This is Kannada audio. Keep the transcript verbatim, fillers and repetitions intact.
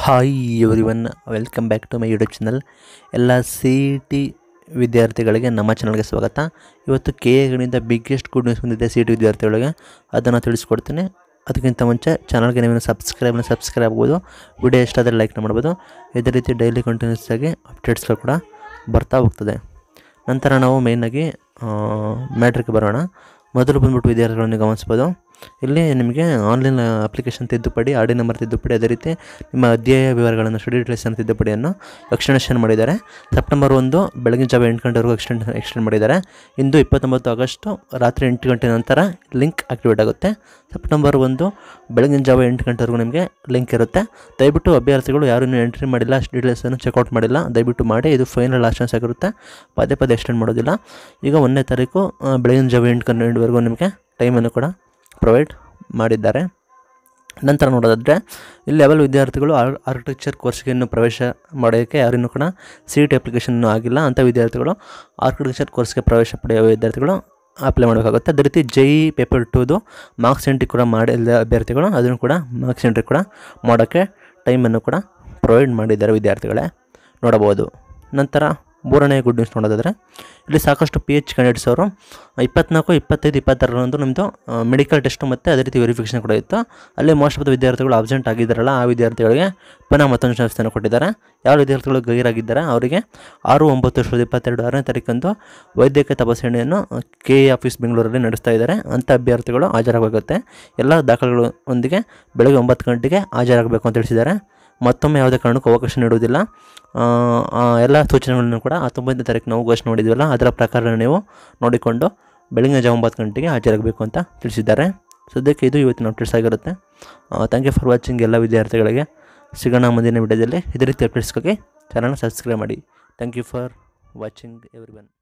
Hi everyone, welcome back to my YouTube channel. ಎಲ್ಲ ಸಿ ಇ ಟಿ ವಿದ್ಯಾರ್ಥಿಗಳಿಗೆ ನಮ್ಮ ಚಾನಲ್ಗೆ ಸ್ವಾಗತ. ಇವತ್ತು ಕೆ ಎಗಳಿಂದ ಬಿಗ್ಗೆಸ್ಟ್ ಗುಡ್ ನ್ಯೂಸ್ ಬಂದಿದೆ ಸಿ ಇ ಟಿ ವಿದ್ಯಾರ್ಥಿಗಳಿಗೆ, ಅದನ್ನು ತಿಳಿಸ್ಕೊಡ್ತೀನಿ. ಅದಕ್ಕಿಂತ ಮುಂಚೆ ಚಾನಲ್ಗೆ ನೀವು ಸಬ್ಸ್ಕ್ರೈಬ್ನ ಸಬ್ಸ್ಕ್ರೈಬ್ ಆಗ್ಬೋದು, ವಿಡಿಯೋ ಇಷ್ಟ ಆದರೆ ಲೈಕ್ ಮಾಡ್ಬೋದು. ಇದೇ ರೀತಿ ಡೈಲಿ ಕಂಟಿನ್ಯೂಸ್ ಆಗಿ ಅಪ್ಡೇಟ್ಸ್ಗಳು ಕೂಡ ಬರ್ತಾ ಹೋಗ್ತದೆ. ನಂತರ ನಾವು ಮೇಯ್ನಾಗಿ ಮ್ಯಾಟ್ರಿಗೆ ಬರೋಣ. ಮೊದಲು ಬಂದ್ಬಿಟ್ಟು ವಿದ್ಯಾರ್ಥಿಗಳನ್ನು ಗಮನಿಸ್ಬೋದು. ಇಲ್ಲಿ ನಿಮಗೆ ಆನ್ಲೈನ್ ಅಪ್ಲಿಕೇಶನ್ ತಿದ್ದುಪಡಿ, ಆರ್ ಡಿ ನಂಬರ್ ತಿದ್ದುಪಡಿ, ಅದೇ ರೀತಿ ನಿಮ್ಮ ಅಧ್ಯಾಯ ವಿವರಗಳನ್ನು ಸ್ಟಡಿ ಡೀಟೇಲ್ಸನ್ನು ತಿದ್ದುಪಡಿಯನ್ನು ಎಕ್ಸ್ಟೆನ್ಷನ್ ಮಾಡಿದ್ದಾರೆ. ಸೆಪ್ಟೆಂಬರ್ ಒಂದು ಬೆಳಗಿನ ಜಾವ ಎಂಟು ಗಂಟೆವರೆಗೂ ಎಕ್ಸ್ಟೆಂಡ್ ಎಕ್ಸ್ಟೆಂಡ್ ಮಾಡಿದ್ದಾರೆ. ಇಂದು ಇಪ್ಪತ್ತೊಂಬತ್ತು ಆಗಸ್ಟು ರಾತ್ರಿ ಎಂಟು ಗಂಟೆ ನಂತರ ಲಿಂಕ್ ಆಕ್ಟಿವೇಟ್ ಆಗುತ್ತೆ. ಸೆಪ್ಟೆಂಬರ್ ಒಂದು ಬೆಳಗಿನ ಜಾವ ಎಂಟು ಗಂಟೆವರೆಗೂ ನಿಮಗೆ ಲಿಂಕ್ ಇರುತ್ತೆ. ದಯವಿಟ್ಟು ಅಭ್ಯರ್ಥಿಗಳು ಯಾರೂ ಇನ್ನೂ ಎಂಟ್ರಿ ಮಾಡಿಲ್ಲ, ಡೀಟೇಲ್ಸನ್ನು ಚೆಕ್ಔಟ್ ಮಾಡಿಲ್ಲ, ದಯವಿಟ್ಟು ಮಾಡಿ. ಇದು ಫೈನಲ್ ಲಾಸ್ಟ್ ಆಗಿರುತ್ತೆ, ಪದೇ ಪದೇ ಎಕ್ಸ್ಟೆಂಡ್ ಮಾಡೋದಿಲ್ಲ. ಈಗ ಒಂದನೇ ತಾರೀಕು ಬೆಳಗಿನ ಜಾವ ಎಂಟು ಗಂಟೆವರೆಗೂ ನಿಮಗೆ ಟೈಮನ್ನು ಕೂಡ ಪ್ರೊವೈಡ್ ಮಾಡಿದ್ದಾರೆ. ನಂತರ ನೋಡೋದಾದರೆ ಇಲ್ಲಿ ಲೆವೆಲ್ ವಿದ್ಯಾರ್ಥಿಗಳು ಆರ್ ಆರ್ಕಿಟೆಕ್ಚರ್ ಕೋರ್ಸ್ಗೆ ಇನ್ನೂ ಪ್ರವೇಶ ಮಾಡೋಕ್ಕೆ ಯಾರಿನ್ನೂ ಕೂಡ ಸಿ ಇ ಟಿ ಅಪ್ಲಿಕೇಶನ್ ಆಗಿಲ್ಲ. ಅಂಥ ವಿದ್ಯಾರ್ಥಿಗಳು ಆರ್ಕಿಟೆಕ್ಚರ್ ಕೋರ್ಸ್ಗೆ ಪ್ರವೇಶ ಪಡೆಯುವ ವಿದ್ಯಾರ್ಥಿಗಳು ಅಪ್ಲೈ ಮಾಡಬೇಕಾಗುತ್ತೆ. ಅದೇ ರೀತಿ ಜೆ ಇ ಪೇಪರ್ ಟೂದು ಮಾರ್ಕ್ಸ್ ಎಂಟ್ರಿ ಕೂಡ ಮಾಡಿದ ಅಭ್ಯರ್ಥಿಗಳು ಅದನ್ನು ಕೂಡ ಮಾರ್ಕ್ಸ್ ಎಂಟ್ರಿ ಕೂಡ ಮಾಡೋಕ್ಕೆ ಟೈಮನ್ನು ಕೂಡ ಪ್ರೊವೈಡ್ ಮಾಡಿದ್ದಾರೆ ವಿದ್ಯಾರ್ಥಿಗಳೇ, ನೋಡಬಹುದು. ನಂತರ ಮೂರನೇ ಗುಡ್ ನ್ಯೂಸ್ ನೋಡೋದಾದರೆ ಇಲ್ಲಿ ಸಾಕಷ್ಟು ಪಿ ಎಚ್ ಕ್ಯಾಂಡಿಡೇಟ್ಸ್ ಅವರು ಇಪ್ಪತ್ನಾಲ್ಕು ಇಪ್ಪತ್ತೈದು ಇಪ್ಪತ್ತಾರರಂದು ನಮ್ಮದು ಮೆಡಿಕಲ್ ಟೆಸ್ಟು ಮತ್ತು ಅದೇ ರೀತಿ ವೆರಿಫಿಕೇಷನ್ ಕೂಡ ಇತ್ತು. ಅಲ್ಲಿ ಮೋಸ್ಟ್ ಆಫ್ ದ ವಿದ್ಯಾರ್ಥಿಗಳು ಅಬ್ಸೆಂಟ್ ಆಗಿದ್ದಾರಲ್ಲ, ಆ ವಿದ್ಯಾರ್ಥಿಗಳಿಗೆ ಪುನಃ ಮತ್ತೊಂದು ಚಾನ್ಸನ್ನು ಕೊಟ್ಟಿದ್ದಾರೆ. ಯಾವ ವಿದ್ಯಾರ್ಥಿಗಳು ಗೈರಾಗಿದ್ದಾರೆ ಅವರಿಗೆ ಆರು ಒಂಬತ್ತು ಎರಡು ಸಾವಿರದ ಇಪ್ಪತ್ತೆರಡು ಆರನೇ ತಾರೀಕಂದು ವೈದ್ಯಕೀಯ ತಪಾಸಣೆಯನ್ನು ಕೆ ಎ ಆಫೀಸ್ ಬೆಂಗಳೂರಲ್ಲಿ ನಡೆಸ್ತಾ ಇದ್ದಾರೆ. ಅಂಥ ಅಭ್ಯರ್ಥಿಗಳು ಹಾಜರಾಗಬೇಕಾಗುತ್ತೆ. ಎಲ್ಲ ದಾಖಲೆಗಳೊಂದಿಗೆ ಬೆಳಗ್ಗೆ ಒಂಬತ್ತು ಗಂಟೆಗೆ ಹಾಜರಾಗಬೇಕು ಅಂತ ತಿಳಿಸಿದ್ದಾರೆ. ಮತ್ತೊಮ್ಮೆ ಯಾವುದೇ ಕಾರಣಕ್ಕೂ ಅವಕಾಶ ನೀಡುವುದಿಲ್ಲ. ಎಲ್ಲ ಸೂಚನೆಗಳನ್ನು ಕೂಡ ಹತ್ತೊಂಬತ್ತನೇ ತಾರೀಕು ನಾವು ಘೋಷಣೆ ಮಾಡಿದ್ವಲ್ಲ, ಅದರ ಪ್ರಕಾರ ನೀವು ನೋಡಿಕೊಂಡು ಬೆಳಗಿನ ಜಾವ ಒಂಬತ್ತು ಗಂಟೆಗೆ ಹಾಜರಾಗಬೇಕು ಅಂತ ತಿಳಿಸಿದ್ದಾರೆ. ಸದ್ಯಕ್ಕೆ ಇದು ಇವತ್ತಿನ ಅಪ್ಡೇಟ್ಸ್ ಆಗಿರುತ್ತೆ. Thank you for watching. ಎಲ್ಲ ವಿದ್ಯಾರ್ಥಿಗಳಿಗೆ ಸಿಗೋಣ ಮುಂದಿನ ವಿಡಿಯೋದಲ್ಲಿ. ಇದೇ ರೀತಿ ಅಪ್ಡೇಟ್ಸ್ಗಾಗಿ ಚಾನಲ್ನ ಸಬ್ಸ್ಕ್ರೈಬ್ ಮಾಡಿ. Thank you for watching every one.